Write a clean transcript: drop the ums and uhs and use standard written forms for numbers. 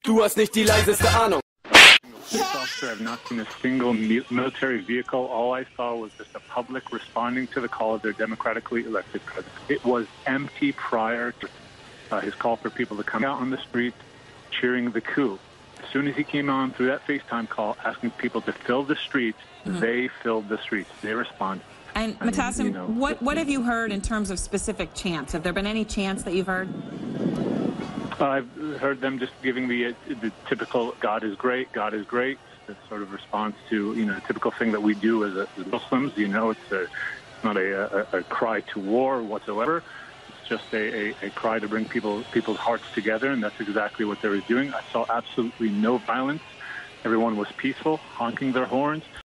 Du hast nicht die leiseste Ahnung. Officer, I've not seen a single military vehicle. All I saw was just the public responding to the call of their democratically elected president. It was empty prior to his call for people to come out on the street cheering the coup. As soon as he came on through that FaceTime call asking people to fill the streets, they filled the streets. They responded. And Matassim, what have you heard in terms of specific chants? Have there been any chants that you've heard? I've heard them just giving the typical "God is great, God is great." This sort of response to the typical thing that we do as Muslims. It's not a cry to war whatsoever. It's just a cry to bring people's hearts together, and that's exactly what they were doing. I saw absolutely no violence. Everyone was peaceful, honking their horns.